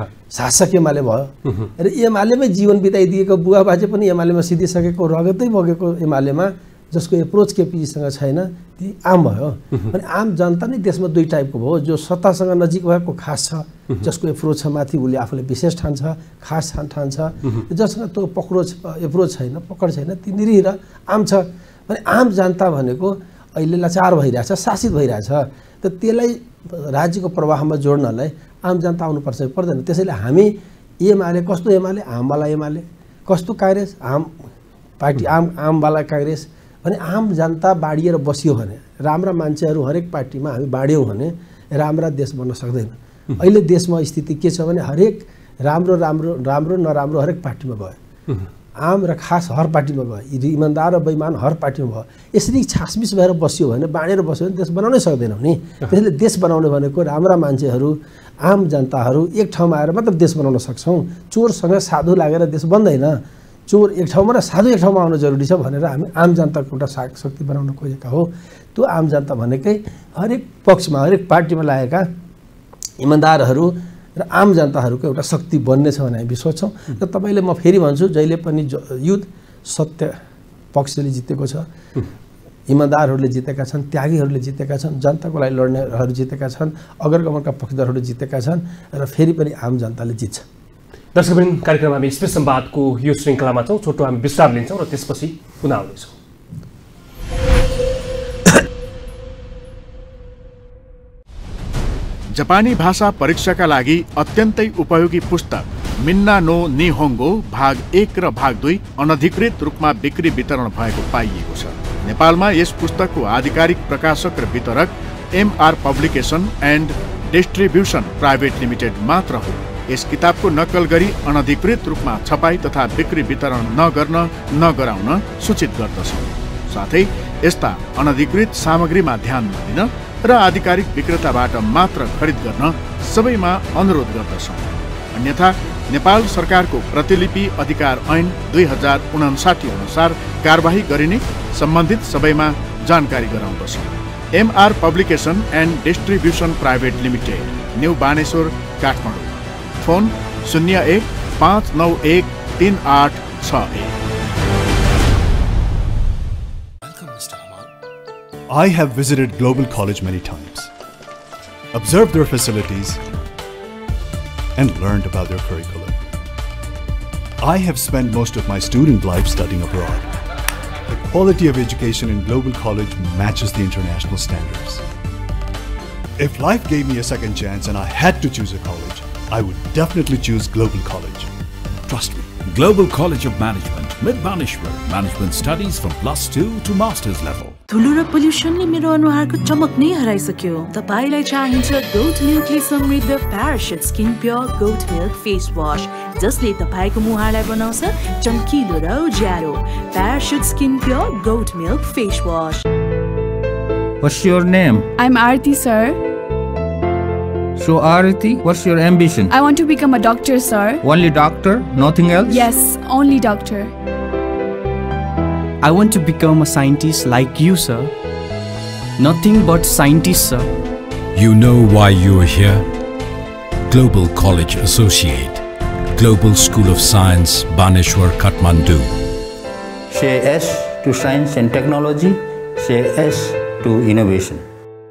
शासक एमाले भयो। र एमालेमै जीवन बिताइदिएको बुवा बाजे पनि एमालेमा सिधिसकेको, रगतै बगेको एमालेमा, जसको एप्रोच केपीजीसँग छैन, ती आम भयो। अनि आम जनता नै देशमा दुई टाइपको भयो, जो सत्तासँग नजिक भएको खास छ, जसको एप्रोच छ माथि उसले आफूले विशेष ठान्छ, खास ठान्छ, जससँग त्यो एप्रोच छैन, पकड छैन, ती निरीह र आम छ। अनि आम जनता भनेको अहिले लाचार भइरहेछ, शासित भइरहेछ, त त्यसलाई राज्यको प्रवाहमा जोड्नलाई आम जनता आउनुपर्छ पर्दैन। त्यसैले हामी एमाले कस्तो एमाले? आमवाला एमाले। कस्तो काङ्ग्रेस? आम पार्टी, आमवाला काङ्ग्रेस। भने आम जनता बाडिएर बसियो भने, राम्रा मान्छेहरू हरेक पार्टीमा हामी बाड्यौँ भने राम्रा देश बन्न सक्दैन। अहिले देशमा स्थिति के छ भने हरेक राम्रो नराम्रो हरेक पार्टीमा गयो, आम र खास हर पार्टीमा गयो, इमान्दार र बेइमान हर पार्टीमा भयो। यसरी छासमिस भएर बस्यो भने, बाँडेर बस्यो भने देश बनाउनै सक्दैनौँ नि। त्यसैले देश बनाउने भनेको राम्रा मान्छेहरू, आम जनताहरू एक ठाउँमा आएर मात्र देश बनाउन सक्छौँ। चोरसँग साधु लागेर देश बन्दैन। चोर एक ठाउँमा र साधु एक ठाउँमा आउनु जरुरी छ भनेर हामी आम जनताको एउटा शक्ति बनाउन खोजेका हो। त्यो आम जनता भनेकै हरेक पक्षमा, हरेक पार्टीमा लागेका इमान्दारहरू र आम जनताहरूको एउटा शक्ति बन्ने छ भने हामी विश्वास छौँ। र तपाईँले म फेरि भन्छु, जहिले पनि युद्ध सत्य पक्षले जितेको छ, इमान्दारहरूले जितेका छन्, त्यागीहरूले जितेका छन्, जनताको लागि लड्नेहरू जितेका छन्, अग्रगमनका पक्षधरहरूले जितेका छन् र फेरि पनि आम जनताले जित्छ। दर्शकवृन्द, कार्यक्रममा हामी स्पेस संवादको यो श्रृङ्खलामा छौँ। छोटो हामी विश्राम लिन्छौँ र त्यसपछि पुनः आउनेछौँ। जापानी भाषा परीक्षाका लागि अत्यन्तै उपयोगी पुस्तक मिन्ना नो निहोङ्गो भाग 1 र भाग 2 अनधिकृत रूपमा बिक्री वितरण भएको पाइएको छ। नेपालमा यस पुस्तकको आधिकारिक प्रकाशक र वितरक MR publication and distribution private limited मात्र हो। यस किताबको नक्कल गरी अनधिकृत रूपमा छपाई तथा बिक्री वितरण नगराउन सूचित गर्दछौँ। साथै यस्ता अनधिकृत सामग्रीमा ध्यान नदिन र आधिकारिक विक्रेताबाट मात्र खरिद गर्न सबैमा अनुरोध गर्दछौँ। अन्यथा नेपाल सरकारको प्रतिलिपि अधिकार ऐन 2059 अनुसार कारबाही गरिने सम्बन्धित सबैमा जानकारी गराउँदछौँ। MR publication and distribution private limited, new Baneshwar, Kathmandu. Phone 01-591-3861। I have visited Global College many times. observed their facilities, and learned about their curriculum. I have spent most of my student life studying abroad. The quality of education in Global College matches the international standards. If life gave me a second chance and I had to choose a college, I would definitely choose Global College. Trust me. Global College of Management, Mid-Baneshwar. Management studies from +2 to master's level. धुलो र पोल्युसनले मेरो अनुहारको चमक नै हराइसक्यो। तपाईलाई चाहिन्छ goat मिल्कले समृद्ध Parachute skin pure goat milk face wash, जसले तपाईको मुहारलाई बनाउँछ चम्किलो र उज्यालो। Parachute skin pure goat milk face wash. What's your name? I'm Aarti, sir. So Aarti, what's your ambition? I want to become a doctor, sir. Only doctor, nothing else? Yes, only doctor. I want to become a scientist like you, sir. Nothing but scientist, sir. You know why you are here? Global College Associate, Global School of Science, Baneshwar, Kathmandu. Say yes to science and technology. Say yes to innovation.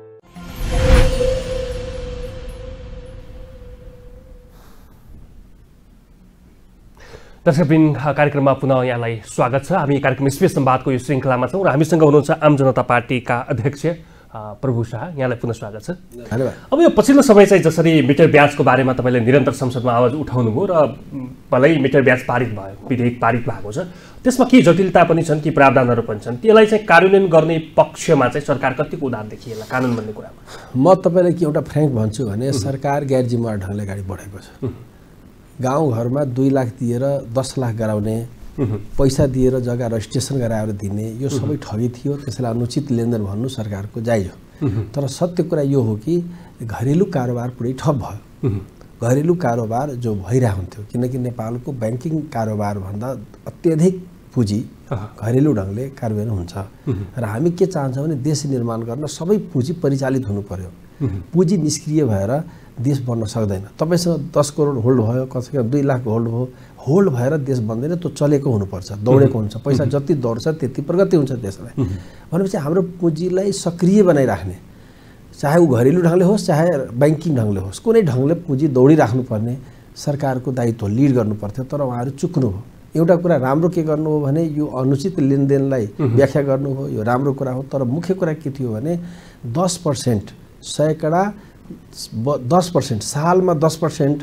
दर्शकवृन्द, कार्यक्रममा पुनः यहाँलाई स्वागत छ। हामी कार्यक्रम space संवादको यो श्रृङ्खलामा छौँ र हामीसँग हुनुहुन्छ आम जनता पार्टीका अध्यक्ष प्रभु शाह। यहाँलाई पुनः स्वागत छ। धन्यवाद। अब यो पछिल्लो समय चाहिँ जसरी मिटर ब्याजको बारेमा तपाईँले निरन्तर संसदमा आवाज उठाउनुभयो र भलै मिटर ब्याज पारित भयो, विधेयक पारित भएको छ, त्यसमा के जटिलता पनि छन्, कि प्रावधानहरू पनि छन्, त्यसलाई चाहिँ कार्यान्वयन गर्ने पक्षमा चाहिँ सरकार कतिको उदार देखिएला कानुन भन्ने कुरामा? म तपाईँलाई के एउटा फ्र्याङ्क भन्छु भने सरकार गैर जिम्मेवार ढङ्गले अगाडि बढेको छ। गाउँघरमा 2 लाख दिएर 10 लाख गराउने, पैसा दिएर जग्गा रजिस्ट्रेसन गराएर दिने, यो सबै ठगी थियो। त्यसलाई अनुचित लेनदेन भन्नु सरकारको जायज हो। तर सत्य कुरा यो हो कि घरेलु कारोबार पुरै ठप भयो। घरेलु कारोबार जो भइरहेको हुन्थ्यो, किनकि नेपालको ब्याङ्किङ कारोबार भन्दा अत्यधिक पुँजी घरेलु ढङ्गले कार्यान्वयन हुन्छ। र हामी के चाहन्छौँ भने देश निर्माण गर्न सबै पुँजी परिचालित हुनु पर्यो। पुँजी निष्क्रिय भएर देश बन्न सक्दैन। तपाईसँग 10 करोड होल्ड भयो, कसैको 2 लाख होल्ड भयो, होल्ड भएर देश बन्दैन, त्यो चलेको हुनुपर्छ, दौडेको हुन्छ। पैसा जति दौड्छ त्यति प्रगति हुन्छ देशलाई। भनेपछि हाम्रो पुँजीलाई सक्रिय बनाइराख्ने, चाहे ऊ घरेलु ढङ्गले होस् चाहे ब्याङ्किङ ढङ्गले होस्, कुनै ढङ्गले पुँजी दौडिराख्नुपर्ने सरकारको दायित्व लिड गर्नुपर्थ्यो। तर उहाँहरू चुक्नु हो। एउटा कुरा राम्रो के गर्नु हो भने यो अनुचित लेनदेनलाई व्याख्या गर्नु हो, यो राम्रो कुरा हो। तर मुख्य कुरा के थियो भने 10% सैकडा 10% सालमा 10%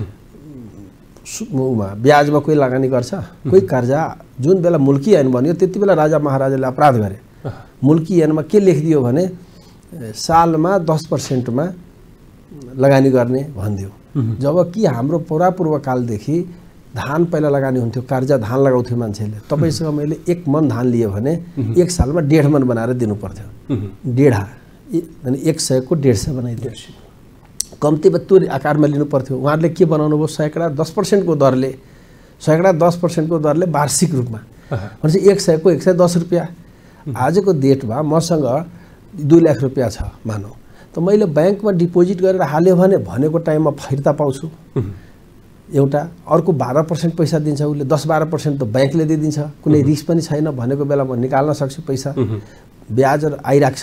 ब्याजमा कोही लगानी गर्छ, कोही कर्जा। जुन बेला मुल्की ऐन बन्यो त्यति बेला राजा महाराजाले अपराध गरे। मुल्की ऐनमा के लेखिदियो भने सालमा 10%मा लगानी गर्ने भनिदियो। जब कि हाम्रो पूर्वकालदेखि धान पहिला लगानी हुन्थ्यो, कर्जा धान लगाउँथ्यो मान्छेले। तपाईँसँग मैले 1 मन धान लियो भने 1 सालमा 1.5 मन बनाएर दिनु पर्थ्यो। 1.5 यानी 100 को 150 बनाइदियो। कम्ती बत्तुर आकारमा लिनु पर्थ्यो। उहाँहरूले के बनाउनु भयो? सैकडा 10% को दरले, सैकडा 10% को दरले वार्षिक रूपमा भनेपछि 100 को 110 रुपियाँ। आजको डेटमा मसँग 2 लाख रुपियाँ छ मानौ, त मैले ब्याङ्कमा डिपोजिट गरेर हाल्यो भने भनेको टाइममा फिर्ता पाउँछु एउटा। अर्को 12% पैसा दिन्छ उसले, 10-12% त ब्याङ्कले दिइदिन्छ, कुनै रिस्क पनि छैन। भनेको बेला म निकाल्न सक्छु पैसा, ब्याज आइराख्छ।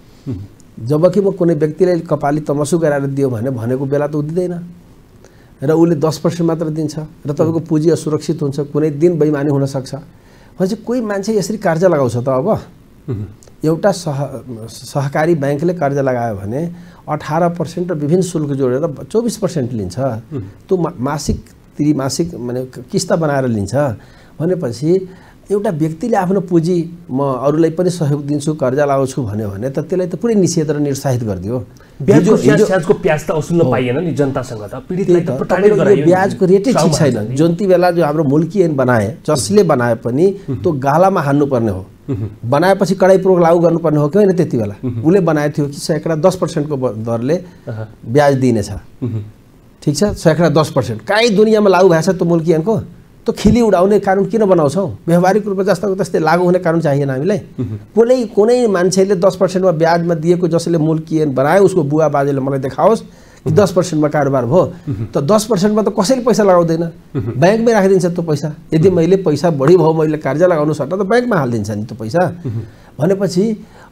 जबकि म कुनै व्यक्तिलाई कपाली तमसु गराएर दियो भने भनेको बेला त उ दिँदैन र उसले 10% मात्र दिन्छ र तपाईँको पुँजी असुरक्षित हुन्छ, कुनै दिन बेइमानी हुन सक्छ। भनेपछि कोही मान्छे यसरी कर्जा लगाउँछ त? अब एउटा सहकारी ब्याङ्कले कर्जा लगायो भने 18% र विभिन्न शुल्क जोडेर 24% लिन्छ। त्यो मासिक त्रिमासिक माने किस्ता बनाएर लिन्छ। भनेपछि एउटा व्यक्तिले आफ्नो पुँजी म अरूलाई पनि सहयोग दिन्छु, कर्जा लगाउँछु भन्यो भने त त्यसलाई त पुरै निषेध र निरुत्साहित गरिदियो। ब्याजको प्याज त असुल्न पाइएन नि जनतासँग, त पीडितलाई त प्रताडित गरायो। ब्याजको रेटै ठीक छैन। जति बेला जो हाम्रो मुल्की ऐन बनाए, जसले बनाए पनि त्यो गालामा हान्नुपर्ने हो। बनाएपछि कडाइपूर्वक लागू गर्नुपर्ने हो कि होइन? त्यति बेला उसले बनाएको थियो कि सैकडा 10% को दरले ब्याज दिनेछ। ठिक छ, सैकडा 10% कहीँ दुनियाँमा लागू भएको छ त्यो मुल्की ऐनको? तो खिली उडाउने कानुन किन बनाउँछौ? व्यवहारिक रूपमा जस्ताको त्यस्तै लागू हुने कानुन चाहिएन हामीलाई। कुनै मान्छेले 10% ब्याजमा दिएको जसले मुल्की ऐन बनायो उसको बुवा बाजेले मलाई देखाओस् कि 10% कारोबार भयो। त 10% त कसैले पैसा लगाउँदैन, ब्याङ्कमै राखिदिन्छ त्यो पैसा। यदि मैले पैसा बढी भयो, मैले कर्जा लगाउनु सट्टा त ब्याङ्कमा हालिदिन्छ नि त्यो पैसा। भनेपछि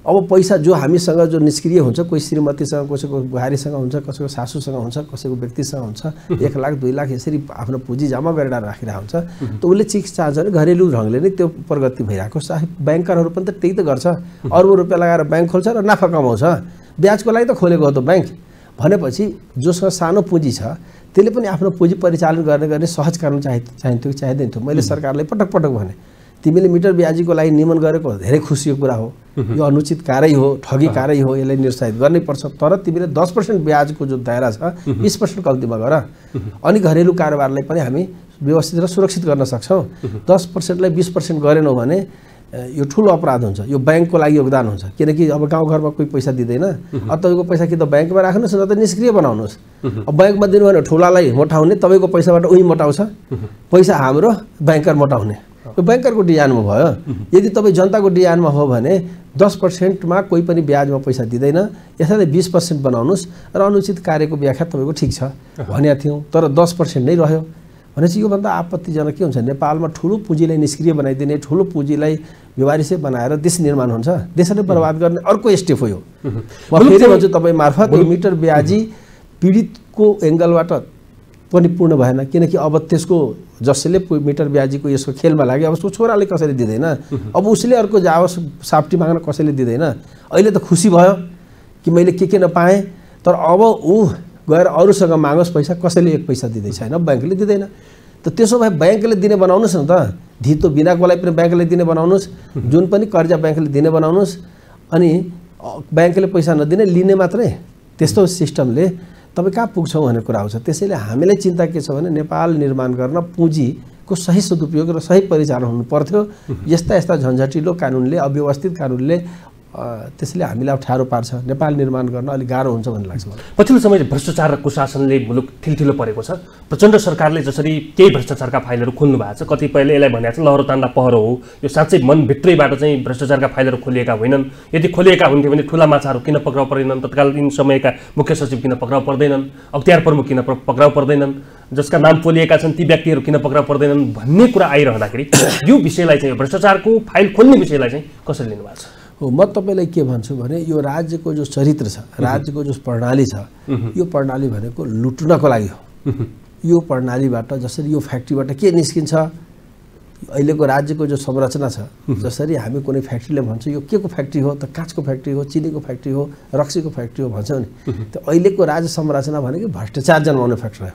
अब पैसा जो हामीसँग जो निष्क्रिय हुन्छ, कोही श्रीमतीसँग, कसैको बुहारीसँग हुन्छ, कसैको सासूसँग हुन्छ, कसैको व्यक्तिसँग हुन्छ, 1 लाख 2 लाख यसरी आफ्नो पुँजी जम्मा गरेर राखिरहेको हुन्छ। त उसले चिज चाहन्छ भने घरेलु ढङ्गले नै त्यो प्रगति भइरहेको छ। ब्याङ्करहरू पनि त त्यही त गर्छ, अर्बौं रुपियाँ लगाएर ब्याङ्क खोल्छ र नाफा कमाउँछ। ब्याजको लागि त खोलेको हो त ब्याङ्क भनेपछि जोसँग सानो पुँजी छ त्यसले पनि आफ्नो पुँजी परिचालन गर्ने सहज गर्न चाहिन्थ्यो कि चाहिँदैन थियो। मैले सरकारलाई पटक पटक भने तिमीले मिटर ब्याजीको लागि नियमन गरेको धेरै खुसीको कुरा हो, यो अनुचित कार्य हो, ठगी कार्य हो, यसलाई निरुत्साहित गर्नै पर्छ। तर तिमीले 10% ब्याजको जो दायरा छ 20% कम्तीमा गर। अनि घरेलु कारोबारलाई पनि हामी व्यवस्थित र सुरक्षित गर्न सक्छौँ। 10%लाई 20% गरेनौँ भने यो ठुलो अपराध हुन्छ, यो ब्याङ्कको लागि योगदान हुन्छ। किनकि अब गाउँघरमा कोही पैसा दिँदैन, अब तपाईँको पैसा कि त ब्याङ्कमा राख्नुहोस् न त निष्क्रिय बनाउनुहोस्। अब ब्याङ्कमा दिनु भने ठुलालाई मोटाउने, तपाईँको पैसाबाट उही मोटाउँछ, पैसा हाम्रो ब्याङ्कर मोटाउने। यो ब्याङ्करको डिजाइनमा भयो। यदि तपाईँ जनताको डिजाइनमा हो भने 10%मा कोही पनि ब्याजमा पैसा दिँदैन, यसलाई 20% बनाउनुहोस् र अनुचित कार्यको व्याख्या तपाईँको ठिक छ भनेका थियौँ। तर 10% नै रह्यो भनेपछि योभन्दा आपत्तिजनक के हुन्छ? नेपालमा ठुलो पुँजीलाई निष्क्रिय बनाइदिने, ठुलो पुँजीलाई व्यवहारिसे बनाएर देश निर्माण हुन्छ, देशलाई बर्बाद गर्ने अर्को स्टेप हो यो। म फेरि भन्छु तपाईँ मार्फत यो मिटर ब्याजी पीडितको एङ्गलबाट पनि पूर्ण भएन। किनकि अब त्यसको जसले मिटर ब्याजीको यसको खेलमा लाग्यो, अब उसको छोराले कसैले दिँदैन, अब उसले अर्को जाओस् साफ्टी माग्न कसैले दिँदैन। अहिले त खुसी भयो कि मैले के नपाएँ, तर अब ऊ गएर अरूसँग मागोस् पैसा, कसैले 1 पैसा दिँदै छैन, ब्याङ्कले दिँदैन। त त्यसो भए ब्याङ्कले दिने बनाउनुहोस् न त, धितो बिनाको लागि पनि ब्याङ्कले दिने बनाउनुहोस्, जुन पनि कर्जा ब्याङ्कले दिने बनाउनुहोस्। अनि ब्याङ्कले पैसा नदिने लिने मात्रै, त्यस्तो सिस्टमले तपाईँ कहाँ पुग्छौँ भन्ने कुरा आउँछ। त्यसैले हामीलाई चिन्ता के छ भने नेपाल निर्माण गर्न पुँजीको सही सदुपयोग र सही परिचालन हुनु पर्थ्यो। यस्ता झन्झटिलो कानुनले, अव्यवस्थित कानुनले त्यसले हामीलाई अप्ठ्यारो पार्छ। नेपाल निर्माण गर्न अलिक गाह्रो हुन्छ भन्ने लाग्छ मलाई। पछिल्लो समय भ्रष्टाचार र कुशासनले मुलुक ठिलठिलो परेको छ। प्रचण्ड सरकारले जसरी केही भ्रष्टाचारका फाइलहरू खोल्नु भएको छ, कतिपयले यसलाई भनेको छ लहरो तान्दा पहरो हो, यो साँच्चै मनभित्रैबाट चाहिँ भ्रष्टाचारका फाइलहरू खोलिएका होइनन्। यदि खोलिएका हुन्थ्यो भने ठुला माछाहरू किन पक्राउ पर्दैनन्, तत्कालीन समयका मुख्य सचिव किन पक्राउ पर्दैनन्, अख्तियार प्रमुख किन पक्राउ पर्दैनन्, जसका नाम पोलिएका छन् ती व्यक्तिहरू किन पक्राउ पर्दैनन् भन्ने कुरा आइरहँदाखेरि यो विषयलाई चाहिँ भ्रष्टाचारको फाइल खोल्ने विषयलाई चाहिँ कसरी लिनु भएको छ? हो, म तपाईँलाई के भन्छु भने यो राज्यको जो चरित्र छ, राज्यको जो प्रणाली छ, यो प्रणाली भनेको लुट्नको लागि हो। यो प्रणालीबाट जसरी यो फ्याक्ट्रीबाट के निस्किन्छ, अहिलेको राज्यको जो संरचना छ, जसरी हामी कुनै फ्याक्ट्रीले भन्छौँ यो के को फ्याक्ट्री हो त, काँचको फ्याक्ट्री हो, चिनीको फ्याक्ट्री हो, रक्सीको फ्याक्ट्री हो भन्छौँ नि, त्यो अहिलेको राज्य संरचना भनेको भ्रष्टाचार जन्माउने फ्याक्ट्री हो,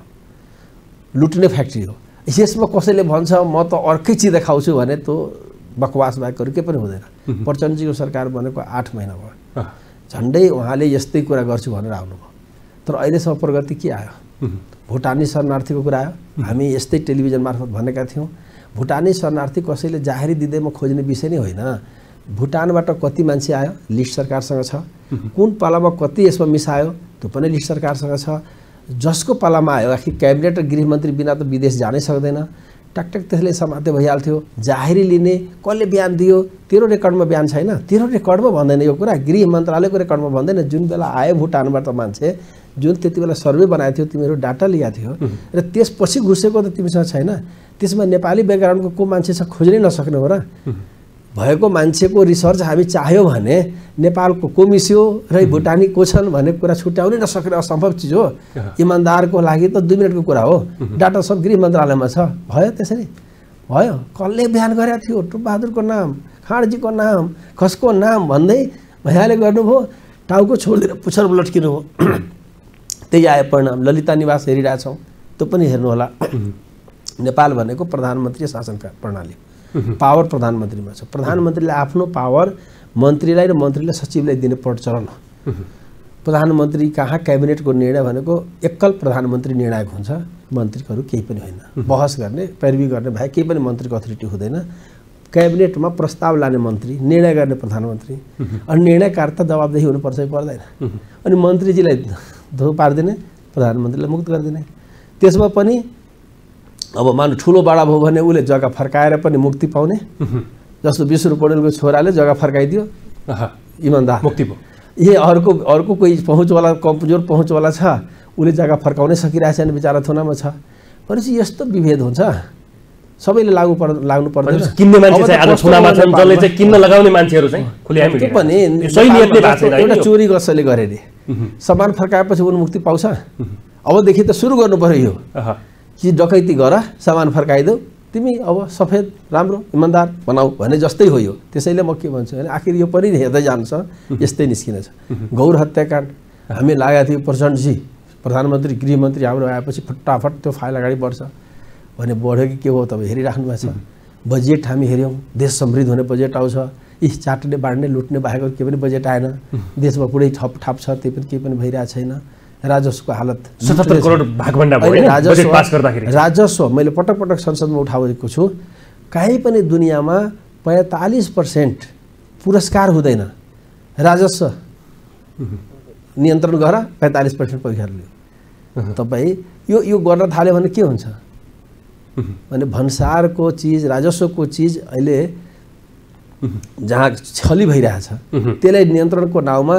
लुट्ने फ्याक्ट्री हो। यसमा कसैले भन्छ म त अर्कै चिज देखाउँछु भने त्यो बकवास बाहेक के पनि हुँदैन। प्रचण्डजीको सरकार बनेको 8 महिना भयो, झन्डै उहाँले यस्तै कुरा गर्छु भनेर आउनुभयो, तर अहिलेसम्म प्रगति के आयो? भुटानी शरणार्थीको कुरा आयो, हामी यस्तै टेलिभिजन मार्फत भनेका थियौँ। भुटानी शरणार्थी कसैले जाहेरी दिँदैमा खोज्ने विषय नै होइन। भुटानबाट कति मान्छे आयो लिस्ट सरकारसँग छ, कुन पालामा कति यसमा मिसायो त्यो पनि लिस्ट सरकारसँग छ। जसको पालामा आयो आखिर क्याबिनेट र गृहमन्त्री बिना त विदेश जानै सक्दैन, टकटक त्यसले समाते भइहाल्थ्यो। जाहेरी लिने कसले बयान दियो, तेरो रेकर्डमा बयान छैन, तेरो रेकर्डमा भन्दैन यो कुरा, गृह मन्त्रालयको रेकर्डमा भन्दैन। जुन बेला आयो भुटानबाट मान्छे, जुन त्यति बेला सर्वे बनाएको थियो, तिमीहरू डाटा लिएको थियो र त्यसपछि घुसेको त तिमीसँग छैन, त्यसमा नेपाली ब्याकग्राउन्डको को मान्छे छ खोज्नै नसक्ने हो र? भएको मान्छेको रिसर्च हामी चाह्यो भने नेपालको को मिस्यो र भुटानी को छन् भन्ने कुरा छुट्याउनै नसक्ने असम्भव चिज हो। इमान्दारको लागि त 2 मिनटको कुरा हो, डाटा सब गृह मन्त्रालयमा छ। भयो त्यसरी भयो, कसले बयान गरेको थियो, टुपबहादुरको नाम, खाँडजीको नाम, खसको नाम भन्दै भैयाले गर्नुभयो, टाउको छोडेर पुच्छर लट्किनु हो। त्यही आयो परिणाम। ललिता निवास हेरिरहेछौँ, त्यो पनि हेर्नुहोला। नेपाल भनेको प्रधानमन्त्री शासन प्रणाली, पावर प्रधानमन्त्रीमा छ। प्रधानमन्त्रीले आफ्नो पावर मन्त्रीलाई र मन्त्रीले सचिवलाई दिने प्रचलन हो। प्रधानमन्त्री कहाँ क्याबिनेटको निर्णय भनेको एकल प्रधानमन्त्री निर्णायक हुन्छ, मन्त्रीहरू केही पनि होइन। बहस गर्ने, पैरवी गर्ने भए केही पनि मन्त्रीको अथोरिटी हुँदैन। क्याबिनेटमा प्रस्ताव लाने मन्त्री, निर्णय गर्ने प्रधानमन्त्री, अनि निर्णयकर्ता जवाबदेही हुनुपर्छ कि पर्दैन? अनि मन्त्रीजीलाई धो पारिदिने, प्रधानमन्त्रीलाई मुक्त गरिदिने। त्यसमा पनि अब मानु ठुलो बडा भयो भने उसले जग्गा फर्काएर पनि मुक्ति पाउने, जस्तो विष्णु पौडेलको छोराले जग्गा फर्काइदियो, इमान्दार मुक्ति भयो। अर्को कोही पहुँचवाला, कमजोर पहुँचवाला छ, उसले जग्गा फर्काउनै सकिरहेको छैन, बिचरा थुनामा छ। भनेपछि यस्तो विभेद हुन्छ। सबैले लाग्नु पर्दैन। किन्ने मान्छे चाहिँ आज छुनामा छन्, जसले चाहिँ किन्न लगाउने मान्छेहरू चाहिँ खुलेआम त्यो पनि सही नियतले भएको छैन। एउटा चोरी कसैले गरे रे सामान फर्काएपछि उन्मुक्ति पाउँछ? अबदेखि त सुरु गर्नु पर्यो यो कि डकैती गर सामान फर्काइदेऊ, तिमी अब सफेद राम्रो इमान्दार बनाऊ भने जस्तै हो यो। त्यसैले म के भन्छु भने आखिर यो पनि हेर्दै जान्छ, यस्तै निस्किनेछ। गौर हत्याकाण्ड हामी लागेको थियो, प्रचण्डजी प्रधानमन्त्री गृहमन्त्री हाम्रो आएपछि फटाफट त्यो फाइल अगाडि बढ्छ भने बढ्यो कि के हो तपाईँ हेरिराख्नु भएको छ। बजेट हामी हेऱ्यौँ, देश समृद्ध हुने बजेट आउँछ, यी चाट्ने बाँड्ने लुट्ने बाहेक केही पनि बजेट आएन। देशमा पुरै ठप छ, त्यही पनि केही पनि भइरहेको छैन। राजस्वको हालत 77 करोड भागभण्डा भयो हैन बजेट पास गर्दाखेरि। राजस्व मैले पटक पटक संसदमा उठाएको छु, कहीँ पनि दुनियाँमा 45% पुरस्कार हुँदैन। राजस्व नियन्त्रण गर 45% पैसा लियो। तपाईँ यो गर्न थाल्यो भने के हुन्छ भने भन्सारको चिज राजस्वको चिज अहिले जहाँ छली भइरहेछ त्यसलाई नियन्त्रणको नाउँमा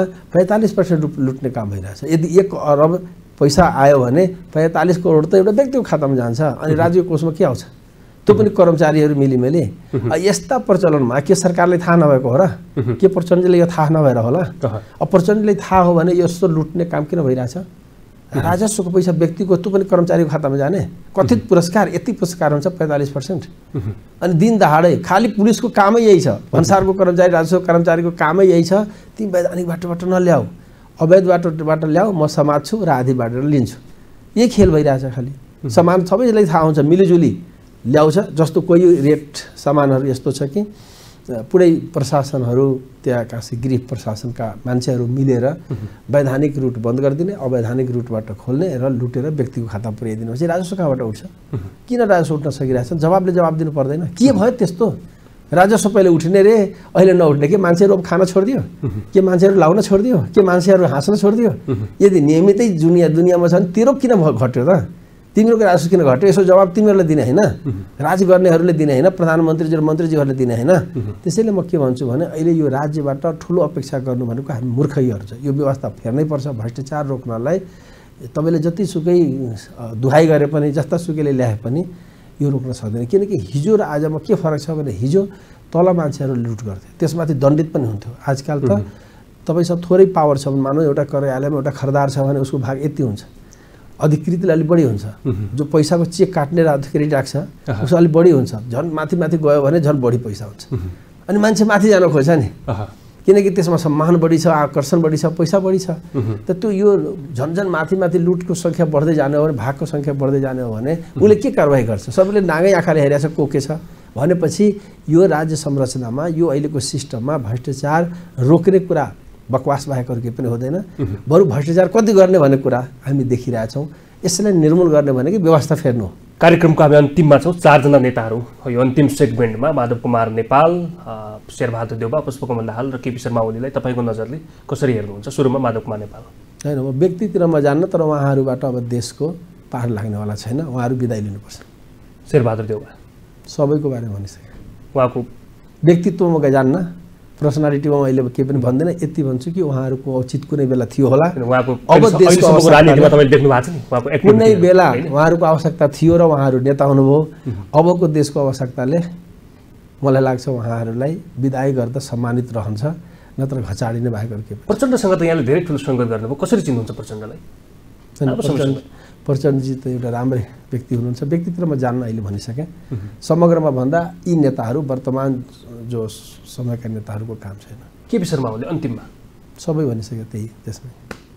45% लुट्ने काम भइरहेछ। यदि 1 अरब पैसा आयो भने 45 करोड त एउटा व्यक्तिको खातामा जान्छ अनि राज्य कोषमा के आउँछ? त्यो पनि कर्मचारीहरू मिलिमेली। यस्ता प्रचलनमा के सरकारलाई थाहा नभएको हो र? के प्रचण्डले यो थाहा नभएर होला? अब प्रचण्डले थाहा हो भने यस्तो लुट्ने काम किन भइरहेछ? राजस्वको पैसा व्यक्तिको त्यो पनि कर्मचारीको खातामा जाने। कथित पुरस्कार यति पुरस्कार हुन्छ 45%। अनि दिन दहाडै खालि पुलिसको कामै यही छ, भन्सारको कर्मचारी राजस्व कर्मचारीको कामै यही छ, तिमी वैधानिक बाटोबाट नल्याऊ, अवैध बाटोबाट ल्याऊ, म समात्छु र आधी बाटोबाट लिन्छु। यही खेल भइरहेछ। खालि सामान सबैलाई थाहा हुन्छ, मिलिजुली ल्याउँछ। जस्तो कोही रेट सामानहरू यस्तो छ कि पुरै प्रशासनहरू त्यहाँका गृह प्रशासनका मान्छेहरू मिलेर वैधानिक रुट बन्द गरिदिने, अवैधानिक रुटबाट खोल्ने र लुटेर व्यक्तिको खाता पुर्याइदिनु। चाहिँ राजस्व कहाँबाट उठ्छ? किन राजस्व उठ्न सकिरहेछ? जवाब दिनु पर्दैन? के भयो त्यस्तो? राजस्व पहिले उठ्ने रे, अहिले नउठ्ने। के मान्छेहरू अब खान छोडिदियो? के मान्छेहरू लाउन छोडिदियो? के मान्छेहरू हाँस्न छोडिदियो? यदि नियमितै दुनियाँमा छन् तेरो किन घट्यो त? तिमीहरूको राजस्व किन घट्यो? यसो जवाब तिमीहरूले दिने होइन, राज गर्नेहरूले दिने होइन, प्रधानमन्त्रीजी र मन्त्रीजीहरूले दिने होइन। त्यसैले म के भन्छु भने अहिले यो राज्यबाट ठुलो अपेक्षा गर्नु भनेको हामी मूर्खैहरू छ। यो व्यवस्था फेर्नै पर्छ। भ्रष्टाचार रोक्नलाई तपाईँले जतिसुकै दुहाई गरे पनि, जस्ता सुकैले ल्याए पनि यो रोक्न सक्दैन। किनकि हिजो र आजमा के फरक छ भने हिजो तल मान्छेहरू लुट गर्थे, त्यसमाथि दण्डित पनि हुन्थ्यो। आजकल त तपाईँसँग थोरै पावर छ भने, मानव एउटा कार्यालयमा एउटा खरदार छ भने उसको भाग यति हुन्छ, अधिकृतले अलिक बढी हुन्छ। जो पैसाको चेक काट्ने र अधिकृत राख्छ उसको अलिक बढी हुन्छ। झन् माथि गयो भने झन् बढी पैसा हुन्छ। अनि मान्छे माथि जान खोज्छ नि, किनकि त्यसमा सम्मान बढी छ, आकर्षण बढी छ, पैसा बढी छ। त त्यो यो झन् माथि लुटको सङ्ख्या बढ्दै जाने हो भने, भागको सङ्ख्या बढ्दै जाने हो भने उसले के कारवाही गर्छ? सबैले नागै आँखाले हेरेको छ को के छ भनेपछि यो राज्य संरचनामा, यो अहिलेको सिस्टममा भ्रष्टाचार रोक्ने कुरा बकवास बाहेक अरू केही पनि हुँदैन। बरु भ्रष्टाचार कति गर्ने भन्ने कुरा हामी देखिरहेछौँ। यसलाई निर्मूल गर्ने भनेको व्यवस्था फेर्नु हो। कार्यक्रमको हामी अन्तिममा छौँ। 4 जना नेताहरू यो अन्तिम सेगमेन्टमा माधव कुमार नेपाल, शेरबहादुर देउवा, पुष्पकमल दाहाल र केपी शर्मा ओलीलाई तपाईँको नजरले कसरी हेर्नुहुन्छ? सुरुमा माधव कुमार नेपाल। होइन, म व्यक्तित्वमा जान्न, तर उहाँहरूबाट अब देशको पार लाग्नेवाला छैन। उहाँहरू बिदाय लिनुपर्छ। शेरबहादुर देउवा सबैको बारेमा भनिसकेँ। उहाँको व्यक्तित्वमा जान्न, पर्सनालिटीमा अहिले केही पनि भन्दैन। यति भन्छु कि उहाँहरूको औचित कुनै बेला थियो होला। अब देशको राजनीतिमा तपाईले देख्नु भएको छ नि, उहाँको कुनै बेला उहाँहरूको आवश्यकता थियो र उहाँहरू नेता हुनुभयो। अबको देशको आवश्यकताले मलाई लाग्छ उहाँहरूलाई बिदाय गर्दा सम्मानित रहन्छ, नत्र घचाडिने बाहेक अरू के। प्रचण्डसँग त यहाँले धेरै ठुलो सङ्गत गर्नुभयो, कसरी चिन्नुहुन्छ प्रचण्डलाई? प्रचण्डजी त एउटा राम्रै व्यक्ति हुनुहुन्छ। व्यक्तित्वमा जान्न अहिले भनिसकेँ। समग्रमा भन्दा यी नेताहरू वर्तमान जो समयका नेताहरूको काम छैन। केपी शर्मा ओली अन्तिममा सबै भनिसक्यो त्यही। त्यसमै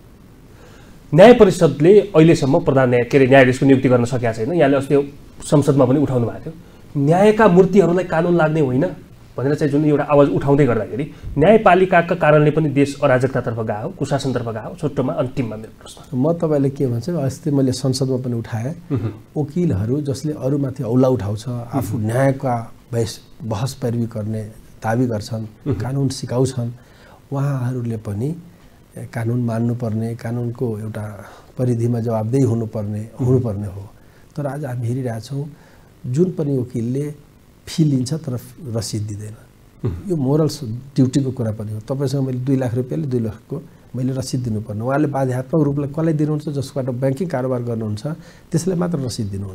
न्याय परिषदले अहिलेसम्म प्रधान न्यायाधीशको नियुक्ति गर्न सकेका छैन। यहाँले अस्ति संसदमा पनि उठाउनु भएको थियो, न्यायका मूर्तिहरूलाई कानुन लाग्ने होइन भनेर चाहिँ जुन एउटा आवाज उठाउँदै गर्दाखेरि न्यायपालिकाका कारणले पनि देश अराजकतातर्फ गयो, कुशासनतर्फ गयो। छोटोमा अन्तिममा मेरो प्रश्न, म तपाईँले के भन्छु, अस्ति मैले संसदमा पनि उठाएँ, वकिलहरू जसले अरूमाथि औला उठाउँछ, आफू न्यायका बहस पैरवी गर्ने दाबी गर्छन्, कानुन सिकाउँछन्, उहाँहरूले पनि कानुन मान्नुपर्ने, कानुनको एउटा परिधिमा जवाबदेही हुनुपर्ने हो। तर आज हामी हेरिरहेछौँ जुन पनि वकिलले फी लिन्छ तर रसिद दिँदैन। यो मोरल ड्युटीको कुरा पनि हो। तपाईँसँग मैले 2 लाख रुपियाँले 2 लाखको मैले रसिद दिनुपर्ने, उहाँले बाध्यात्मक रूपले कसलाई दिनुहुन्छ? जसबाट ब्याङ्किङ कारोबार गर्नुहुन्छ त्यसलाई मात्र रसिद दिनुहुन्छ।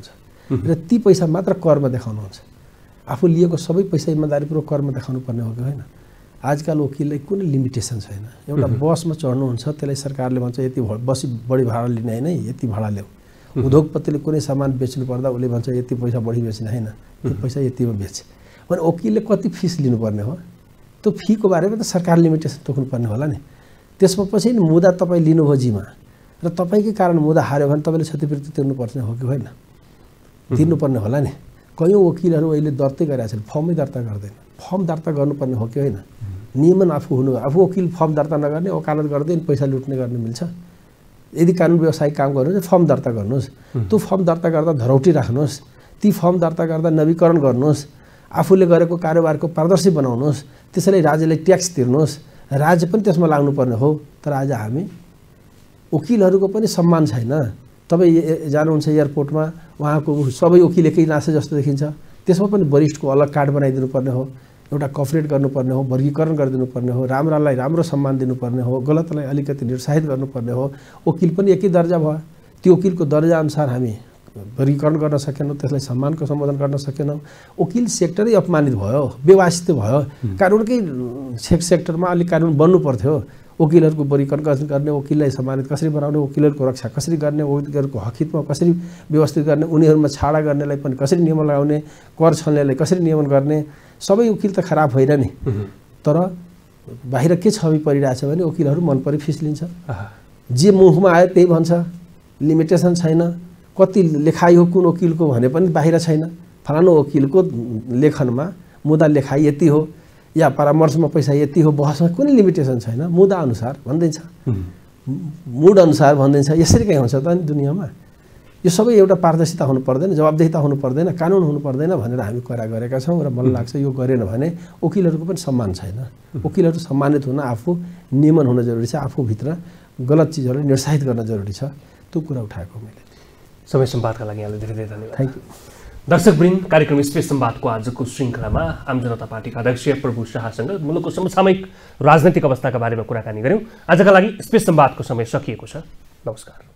र ती पैसा मात्र करमा देखाउनुहुन्छ। आफू लिएको सबै पैसा इमानदारीपूर्वक करमा देखाउनु पर्ने हो कि होइन? आजकल वकिललाई कुनै लिमिटेसन छैन। एउटा बसमा चढ्नुहुन्छ त्यसलाई सरकारले भन्छ यति बसी बढी भाडा लिने होइन, यति भाडा ल्याऊ। उद्योगपतिले कुनै सामान बेच्नु पर्दा उसले भन्छ यति पैसा बढी बेच्ने होइन, त्यो पैसा यतिमा बेच। भने वकिलले कति फिस लिनुपर्ने हो त्यो फीको बारेमा त सरकार लिमिटेसन तोक्नुपर्ने होला नि। त्यसमा पछि मुद्दा तपाईँ लिनुभयो जिम्मा र तपाईँकै कारण मुद्दा हार्यो भने तपाईँले क्षतिपूर्ति तिर्नुपर्ने हो कि होइन? तिर्नुपर्ने होला नि। कयौँ वकिलहरू अहिले दर्तै गरिरहेको छन्, फर्मै दर्ता गर्दैन। फर्म दर्ता गर्नुपर्ने हो कि होइन? नियमन आफू हुनु, आफू वकिल फर्म दर्ता नगर्ने, वकालत गर्दै पैसा लुट्ने गर्ने मिल्छ? यदि कानुन व्यवसायिक काम गर्नुहुन्छ फर्म दर्ता गर्नुहोस्। त्यो फर्म दर्ता गर्दा धरौटी राख्नुहोस्, ती फर्म दर्ता गर्दा नवीकरण गर्नुहोस्, आफूले गरेको कारोबारको पारदर्शी बनाउनुहोस्, त्यसैले राज्यले ट्याक्स तिर्नुहोस्, राज्य पनि त्यसमा लाग्नुपर्ने हो। तर आज हामी वकिलहरूको पनि सम्मान छैन। तपाईँ जानुहुन्छ एयरपोर्टमा, उहाँको सबै वकिल एकै नासे जस्तो देखिन्छ, त्यसमा पनि वरिष्ठको अलग कार्ड बनाइदिनु पर्ने हो, एउटा कपरेट गर्नुपर्ने हो, वर्गीकरण गरिदिनु पर्ने हो, राम्रालाई राम्रो सम्मान दिनुपर्ने हो, गलतलाई अलिकति निरुत्साहित गर्नुपर्ने हो। वकिल पनि एकै दर्जा भयो, त्यो वकिलको दर्जा अनुसार हामी वर्गीकरण गर्न सकेनौँ, त्यसलाई सम्मानको सम्बोधन गर्न सकेनौँ। वकिल सेक्टरै अपमानित भयो, व्यवस्थित भयो। कानुनकै सेक्टरमा अलिक कानुन बन्नु पर्थ्यो। वकिलहरूको वर्गीकरण कसरी गर्ने, वकिललाई सम्मानित कसरी बनाउने, वकिलहरूको रक्षा कसरी गर्ने, वकिलहरूको हकहितमा कसरी व्यवस्थित गर्ने, उनीहरूमा छाडा गर्नेलाई पनि कसरी नियमन लगाउने, कर छल्नेलाई कसरी नियमन गर्ने। सबै वकिल त खराब होइन नि, तर बाहिर के छवि परिरहेछ भने वकिलहरू मन परि फिस लिन्छ, जे मुखमा आयो त्यही भन्छ, लिमिटेसन छैन। कति लेखाइ हो कुन वकिलको भने पनि बाहिर छैन। फलानु वकिलको लेखनमा मुद्दा लेखाइ यति हो या परामर्शमा पैसा यति हो, बहसमा कुनै लिमिटेसन छैन। मुद्दा अनुसार भनिदिन्छ, मुड अनुसार भनिदिन्छ। यसरी कहीँ हुन्छ त नि दुनियाँमा? यो सबै एउटा पारदर्शिता हुनु पर्दैन, जवाबदेहिता हुनु पर्दैन, कानुन हुनु पर्दैन भनेर हामी करा गरेका छौँ। र मलाई लाग्छ यो गरेन भने वकिलहरूको पनि सम्मान छैन। वकिलहरू सम्मानित हुन आफू नियमन हुन जरुरी छ, आफूभित्र गलत चिजहरूलाई निरुत्साहित गर्न जरुरी छ। त्यो कुरा उठाएको मैले। समय संवादका लागि यहाँलाई धेरै धेरै धन्यवाद। Thank you. दर्शकवृन्द, कार्यक्रम स्पेस संवादको आजको श्रृङ्खलामा आम जनता पार्टीका अध्यक्ष प्रभु शाहसँग मुलुकको समसामयिक राजनैतिक अवस्थाका बारेमा कुराकानी गर्यौँ। आजका लागि स्पेस संवादको समय सकिएको छ। नमस्कार।